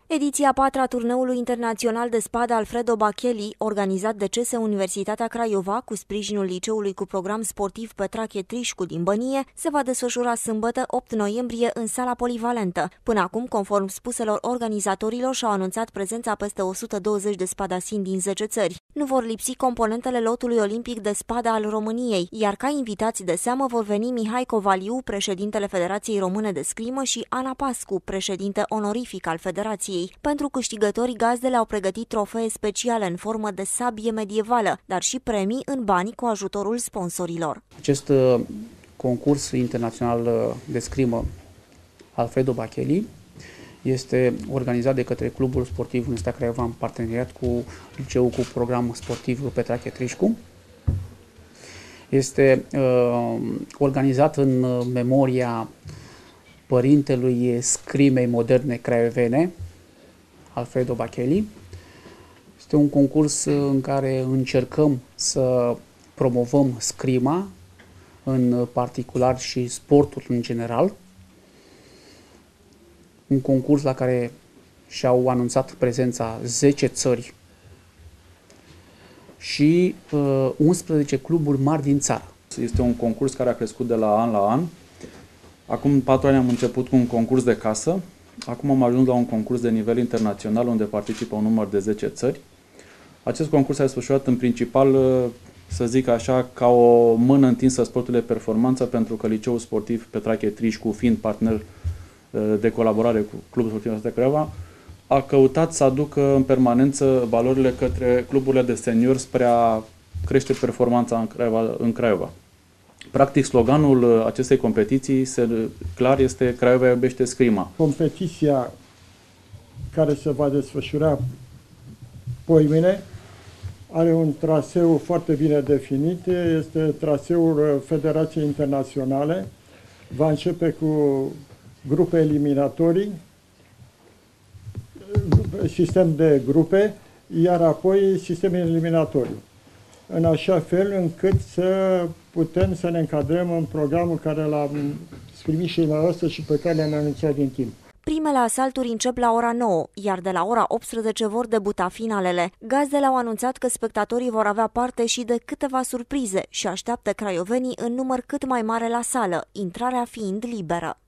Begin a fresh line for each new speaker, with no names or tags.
Ediția 4 a turneului internațional de spadă Alfredo Bachelli, organizat de CS Universitatea Craiova cu sprijinul liceului cu program sportiv Petrache Trișcu din Bănie, se va desfășura sâmbătă 8 noiembrie în sala polivalentă. Până acum, conform spuselor organizatorilor, și-au anunțat prezența peste 120 de spadasini din 10 țări. Nu vor lipsi componentele lotului olimpic de spadă al României, iar ca invitați de seamă vor veni Mihai Covaliu, președintele Federației Române de Scrimă, și Ana Pascu, președinte onorific al Federației. Pentru câștigători, gazdele au pregătit trofee speciale în formă de sabie medievală, dar și premii în bani cu ajutorul sponsorilor.
Acest concurs internațional de scrimă Alfredo Bachelli este organizat de către Clubul Sportiv Universitatea Craiova în parteneriat cu liceul cu program sportiv Petrache Trișcu. Este organizat în memoria părintelui scrimei moderne craiovene, Alfredo Bachelli. Este un concurs în care încercăm să promovăm scrima în particular și sportul în general. Un concurs la care și-au anunțat prezența 10 țări și 11 cluburi mari din țară.
Este un concurs care a crescut de la an la an. Acum 4 ani am început cu un concurs de casă. Acum am ajuns la un concurs de nivel internațional unde participă un număr de 10 țări. Acest concurs s-a desfășurat în principal, să zic așa, ca o mână întinsă sportului de performanță, pentru că liceul sportiv Petrache Trișcu, fiind partener de colaborare cu Clubul Sportiv Universitatea Craiova, a căutat să aducă în permanență valorile către cluburile de seniori spre a crește performanța în Craiova. Practic, sloganul acestei competiții, clar, este Craiova iubește scrima.
Competiția care se va desfășura poimâine are un traseu foarte bine definit, este traseul Federației Internaționale. Va începe cu grupe eliminatorii, sistem de grupe, iar apoi sistem eliminatoriu, în așa fel încât să putem să ne încadrăm în programul care l-am primit și dumneavoastră și pe care le-am anunțat din timp.
Primele asalturi încep la ora 9, iar de la ora 18 vor debuta finalele. Gazdele au anunțat că spectatorii vor avea parte și de câteva surprize și așteaptă craiovenii în număr cât mai mare la sală, intrarea fiind liberă.